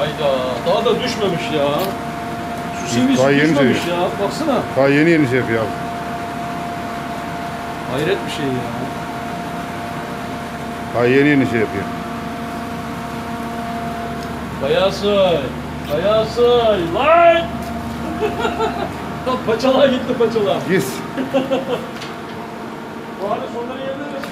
Hayda. Daha da düşmemiş ya. Su seviyesi Daha yeni düşmemiş seviyor. ya. Baksana. Daha yeni şey yapıyor abi. Hayret bir şey ya. Daha yeni şey yapıyor. Kayasay. Kayasay. Lan! Paçalığa gitti paçalığa. Git. Bu arada sonları yerine